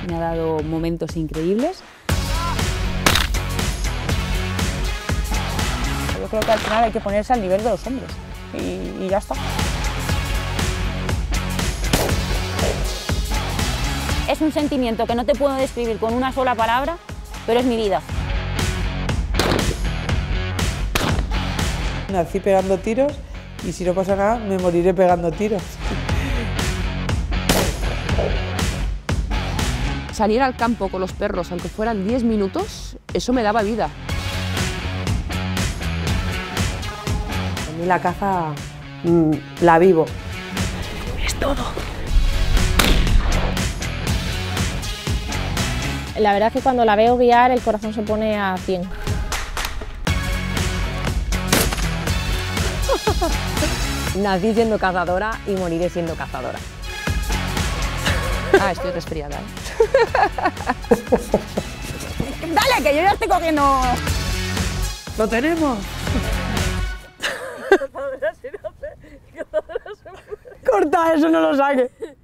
me ha dado momentos increíbles. Yo creo que al final hay que ponerse al nivel de los hombres y ya está. Es un sentimiento que no te puedo describir con una sola palabra, pero es mi vida. Nací pegando tiros y si no pasa nada me moriré pegando tiros. Salir al campo con los perros, aunque fueran 10 minutos, eso me daba vida. A mí la caza la vivo. Es todo. La verdad es que cuando la veo guiar el corazón se pone a 100. Nací siendo cazadora y moriré siendo cazadora. Ah, estoy resfriada, ¿eh? ¡Dale, que yo ya estoy cogiendo! ¡Lo tenemos! Corta eso, no lo saques.